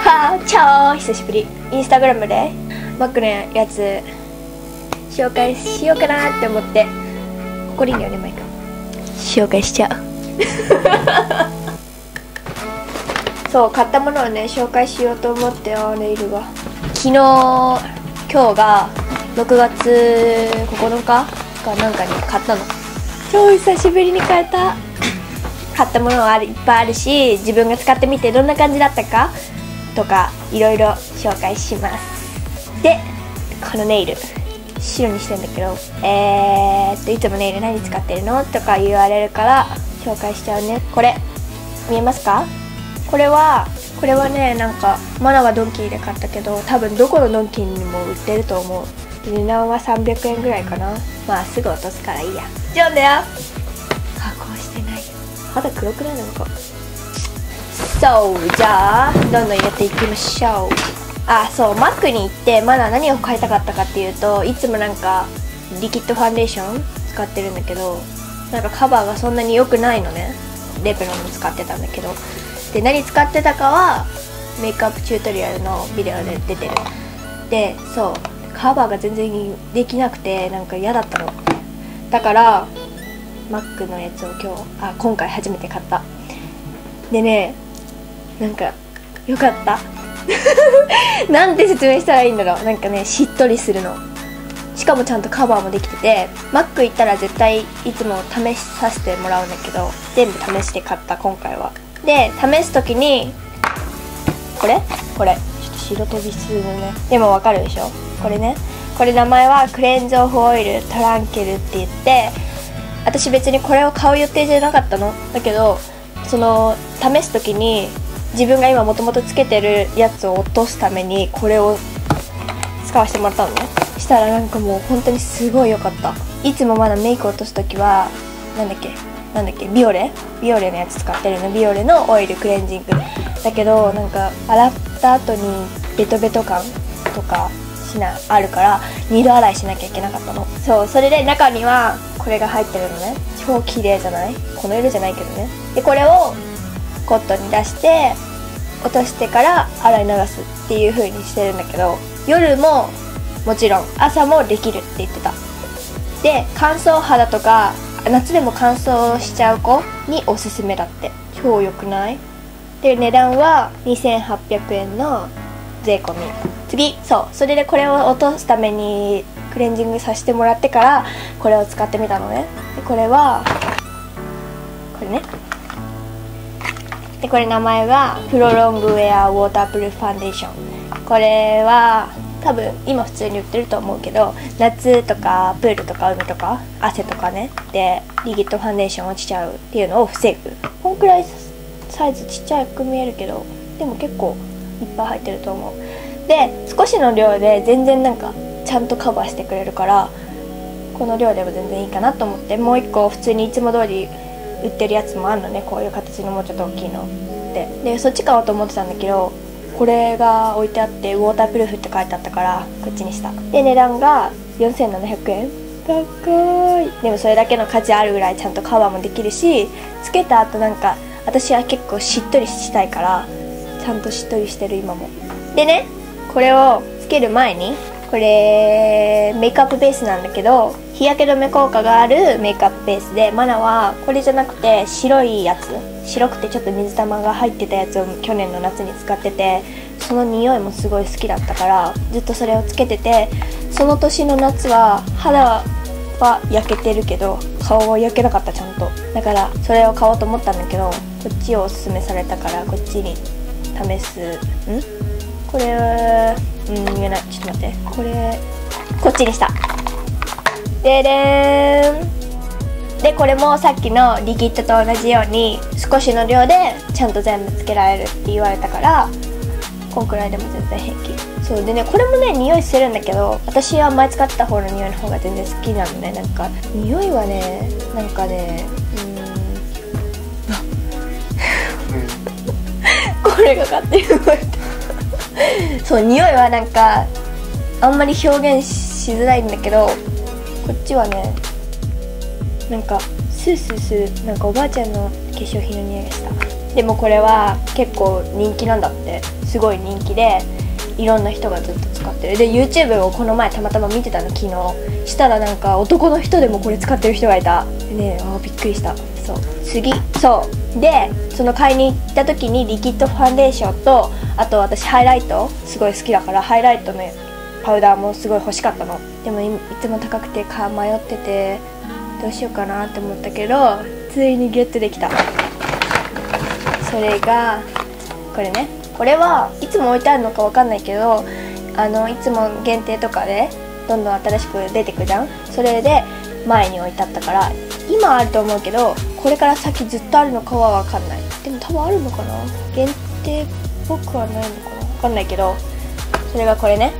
はー、超久しぶり。インスタグラムでマックのやつ紹介しようかなって思って、ここでいいんだよね、マイク紹介しちゃうそう、買ったものをね紹介しようと思ってよ。ネイルが昨日、今日が6月9日かなんかに買ったの。超久しぶりに買えた。買ったものはいっぱいあるし、自分が使ってみてどんな感じだったかとかいろいろ紹介します。で、このネイル白にしてんだけど、いつもネイル何使ってるのとか言われるから紹介しちゃうね。これ見えますか？これはね、なんかマナはドンキーで買ったけど、多分どこのドンキーにも売ってると思う。値段は300円ぐらいかな。まあすぐ落とすからいいや。じゃあだよ、加工してないよ。肌黒くない？なんかそう、じゃあどんどん入れていきましょう。あ、そう、マックに行ってまだ何を買いたかったかっていうと、いつもなんかリキッドファンデーション使ってるんだけど、なんかカバーがそんなに良くないのね。レブロンの使ってたんだけど、で何使ってたかはメイクアップチュートリアルのビデオで出てる。で、そう、カバーが全然できなくてなんか嫌だったの。だからマックのやつを今回初めて買った。でね、なんかよかったなんて説明したらいいんだろう。なんかね、しっとりするの。しかもちゃんとカバーもできてて、マック行ったら絶対いつも試させてもらうんだけど、全部試して買った。今回は。で、試す時にこれちょっと白飛びするね。でもわかるでしょ。これね、これ名前はクレンズオフオイルトランケルって言って、私別にこれを買う予定じゃなかったのだけど、その試す時に自分が今もともとつけてるやつを落とすためにこれを使わせてもらったのね。したらなんかもう本当にすごい良かった。いつもまだメイク落とす時はなんだっけビオレのやつ使ってるの。ビオレのオイルクレンジングだけど、なんか洗った後にベトベト感とかあるから2度洗いしなきゃいけなかったの。そう、それで中にはこれが入ってるのね。超綺麗じゃない？この色じゃないけどね。で、これをコットンに出して落としてから洗い流すっていう風にしてるんだけど、夜ももちろん朝もできるって言ってた。で、乾燥肌とか夏でも乾燥しちゃう子におすすめだって。超良くない？で、値段は2800円の税込み。次、そう、それでこれを落とすためにクレンジングさせてもらってからこれを使ってみたのね。で、これね。で、これ名前はプロロングウェアウォータープルーフファンデーション。これは多分今普通に売ってると思うけど、夏とかプールとか海とか汗とかねでリキッドファンデーション落ちちゃうっていうのを防ぐ。こんくらいサイズちっちゃく見えるけど、でも結構いっぱい入ってると思う。で、少しの量で全然なんかちゃんとカバーしてくれるから、この量でも全然いいかなと思って、もう一個普通にいつも通り売ってるやつもあるのね。こういう形のもうちょっと大きいのでそっち買おうと思ってたんだけど、これが置いてあってウォータープルーフって書いてあったからこっちにした。で、値段が4700円。高い。でもそれだけの価値あるぐらいちゃんとカバーもできるし、つけた後なんか私は結構しっとりしたいからちゃんとしっとりしてる今も。でね、これをつける前に、これメイクアップベースなんだけど、日焼け止め効果があるメイクアップベースで、マナはこれじゃなくて白いやつ、白くてちょっと水玉が入ってたやつを去年の夏に使ってて、その匂いもすごい好きだったからずっとそれをつけてて、その年の夏は肌は焼けてるけど顔は焼けなかった、ちゃんと。だからそれを買おうと思ったんだけど、こっちをおすすめされたからこっちに試す。これ言えない、ちょっと待って。こっちにした。ででーん。で、これもさっきのリキッドと同じように少しの量でちゃんと全部つけられるって言われたから、こんくらいでも全然平気。そうでね、これもね匂いするんだけど、私は前使ってた方の匂いの方が全然好きなのね。なんか匂いはね、なんかね、これが勝手に動いたそう、匂いはなんかあんまり表現しづらいんだけど、こっちはね、なんかスースーする、なんかおばあちゃんの化粧品の匂いがした。 でもこれは結構人気なんだって。すごい人気でいろんな人がずっと使ってる。で YouTube をこの前たまたま見てたの、昨日。したらなんか男の人でもこれ使ってる人がいた。でね、びっくりした。そう次、そうでその買いに行った時にリキッドファンデーションと、あと私ハイライトすごい好きだからハイライトのパウダーもすごい欲しかったの。でもいつも高くて迷っててどうしようかなって思ったけど、ついにゲットできた。それがこれね。これはいつも置いてあるのかわかんないけど、いつも限定とかでどんどん新しく出てくじゃん。それで前に置いてあったから今あると思うけど、これから先ずっとあるのかはわかんない。でも多分あるのかな、限定っぽくはないのかな、わかんないけど。それがこれね。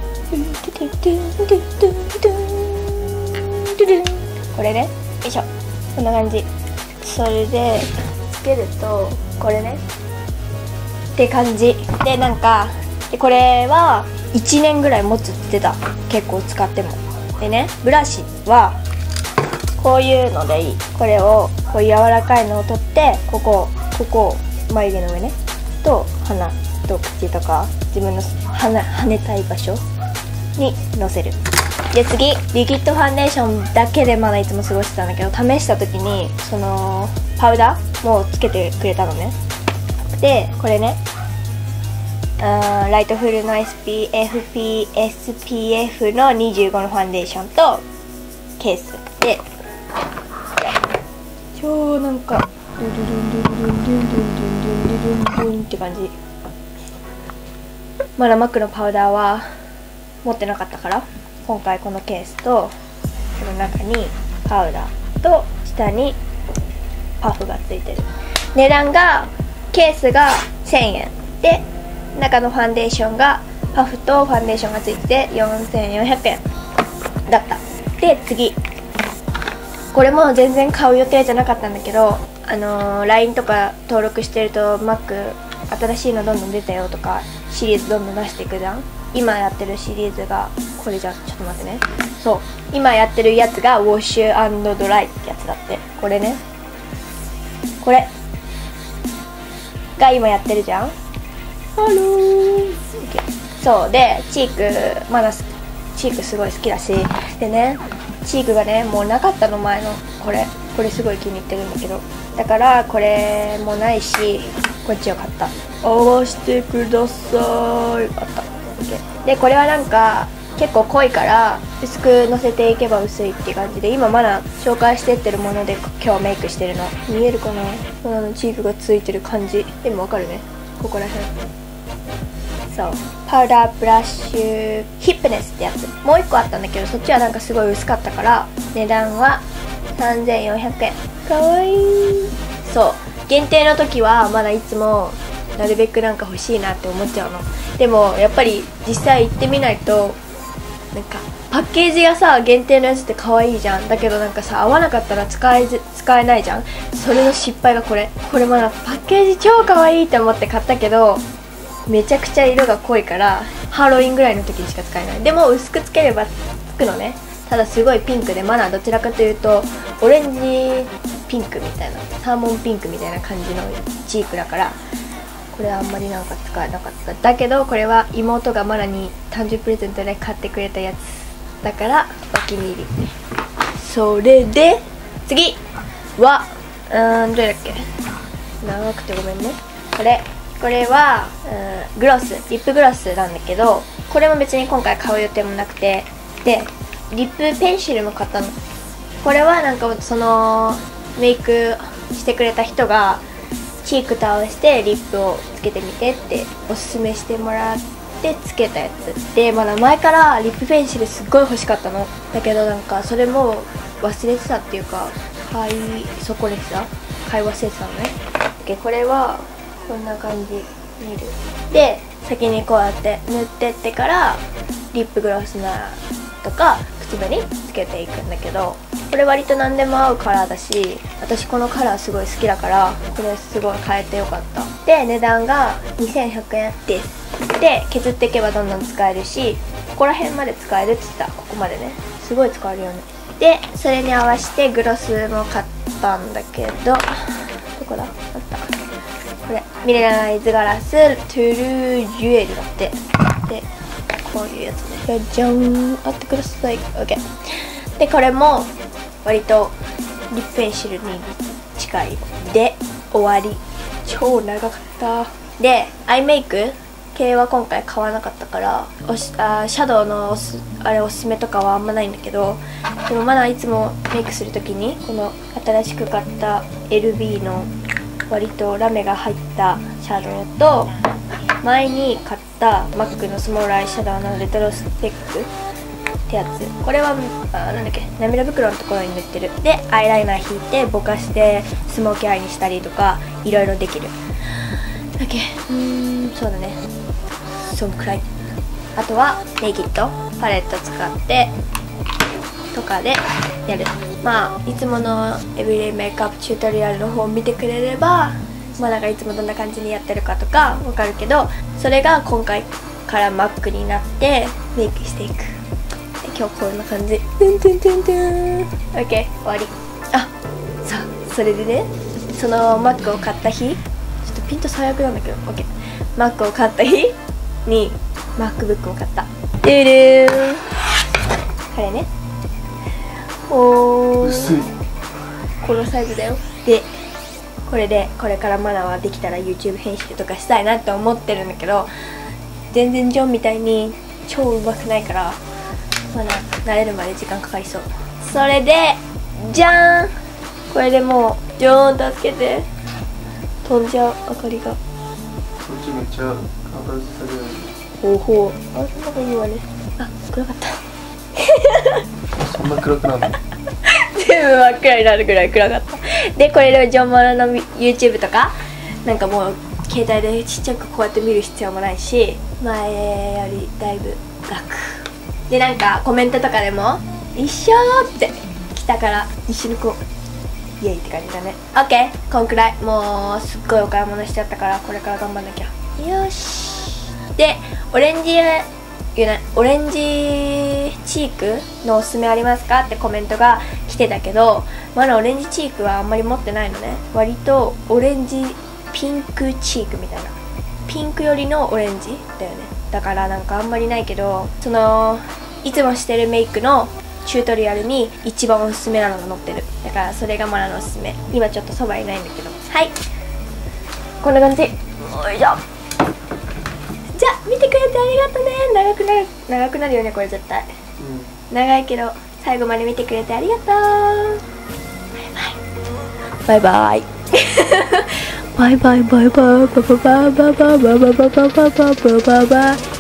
これね、よいしょ、こんな感じ。それでつけるとこれねって感じで、なんかでこれは1年ぐらい持つって言ってた。結構使っても。でね、ブラシはこういうのでいい。これをこういう柔らかいのを取って、ここ眉毛の上ねと鼻と口とか自分の跳ねたい場所にのせる。で次、リキッドファンデーションだけでまだいつも過ごしてたんだけど、試した時にそのパウダーもつけてくれたのね。でこれね、ライトフルの SPF の25のファンデーションとケースで、超なんかドゥルルンドゥルルンドゥルルンドゥルルンドゥルンって感じ。まだマックのパウダーは持ってなかったから、今回このケースとこの中にパウダーと下にパフがついてる。値段がケースが1000円で、中のファンデーションがパフとファンデーションがついてて4400円だった。で次、これも全然買う予定じゃなかったんだけど、LINE とか登録してると Mac 新しいのどんどん出たよとかシリーズどんどん出していくじゃん。今やってるシリーズがこれじゃん。ちょっと待ってね。そう今やってるやつがウォッシュ&ドライってやつだって。これね、これが今やってるじゃん。ハロー。そうでチーク、まだチークすごい好きだし、でねチークがねもうなかったの、前のこれすごい気に入ってるんだけど、だからこれもないしこっちを買った。合わしてください。あった。でこれはなんか結構濃いから薄くのせていけば薄いって感じで、今まだ紹介してってるもので今日メイクしてるの。見えるかな、チークがついてる感じでもわかるね、ここら辺。そうパウダーブラッシュヒップネスってやつもう1個あったんだけど、そっちはなんかすごい薄かったから値段は3400円。かわいい。そう限定の時はまだいつもなるべくなんか欲しいなって思っちゃうの。でもやっぱり実際行ってみないと、なんかパッケージがさ限定のやつって可愛いじゃん。だけどなんかさ合わなかったら使えないじゃん。それの失敗がこれまだパッケージ超可愛いって思って買ったけど、めちゃくちゃ色が濃いからハロウィンぐらいの時にしか使えない。でも薄くつければつくのね。ただすごいピンクで、まだどちらかというとオレンジピンクみたいな、サーモンピンクみたいな感じのチークだから、これはあんまりなんか使えなかった。だけどこれは妹がマナに誕生日プレゼントで買ってくれたやつだからお気に入り。それで次はどれだっけ、長くてごめんね。これはグロス、リップグロスなんだけど、これも別に今回買う予定もなくて、でリップペンシルも買ったの。これはなんかそのメイクしてくれた人がチークと合わせてリップをつけてみてっておすすめしてもらってつけたやつで、まだ前からリップペンシルすっごい欲しかったの。だけどなんかそれも忘れてたっていうか、買い忘れてたのね。でこれはこんな感じ見る。で先にこうやって塗ってってからリップグロスなとか口紅つけていくんだけど、これ割と何でも合うカラーだし、私このカラーすごい好きだからこれすごい買えてよかった。で値段が2100円です。で削っていけばどんどん使えるし、ここら辺まで使えるって言った。ここまでねすごい使えるよね。でそれに合わせてグロスも買ったんだけど、どこだ、あった。 これミネラライズガラストゥルージュエルだって。でこういうやつね。じゃん、あってください。 OK で、これも割とリップペンシルに近いで終わり。超長かった。でアイメイク系は今回買わなかったからシャドウのおすすめとかはあんまないんだけど、でもまだいつもメイクするときにこの新しく買った LB の割とラメが入ったシャドウと、前に買った MAC のスモールアイシャドウのレトロスペックってやつ。これはなんだっけ、涙袋のところに塗ってる。でアイライナー引いてぼかしてスモーキーアイにしたりとかいろいろできるだけ。そうだね、そのくらい。あとはネイキッドパレット使ってとかでやる。まあいつものエブリデイメイクアップチュートリアルの方を見てくれれば、まあなんかいつもどんな感じにやってるかとかわかるけど、それが今回から MAC になってメイクしていく。で今日こんな感じ。OK 終わり。あ、さあそれでね、その MAC を買った日、ちょっとピント最悪なんだけど OK、 Mac を買った日に MacBook を買った。ドゥルーン、これね。 薄い。 このサイズだよ。でこれでこれからマナはできたら YouTube 編集とかしたいなって思ってるんだけど、全然ジョンみたいに超うまくないからまだ慣れるまで時間かかりそう。それでじゃーん、これでもうジョーン助けて、飛んじゃう明かりが。 こっちめっちゃ明るさ下げる。 ほうほう、あ、そんなこといいわね。あ、暗かったそんな暗くなるの？ 全部真っ暗になるぐらい暗かった。でこれでジョンマナの YouTube とかなんかもう携帯でちっちゃくこうやって見る必要もないし、前よりだいぶ楽で、なんかコメントとかでも一緒って来たから一緒にこうイエイって感じだね。 OK、 こんくらい。もうすっごいお買い物しちゃったからこれから頑張んなきゃ。よし。でオレンジチークのおすすめありますかってコメントが来てたけど、まだオレンジチークはあんまり持ってないのね。割とオレンジピンクチークみたいな、ピンク寄りのオレンジだよね。だからなんかあんまりないけど、そのいつもしてるメイクのチュートリアルに一番おすすめなのが載ってる。だからそれがマナのおすすめ。今ちょっとそばいないんだけど、はい、こんな感じ。よいしょ。じゃあ見てくれてありがとね。長くなるよねこれ絶対、長いけど最後まで見てくれてありがとう。バイバイバイバイバイバイバイバイバイバイバイバイバイバイバイバイバイバイ。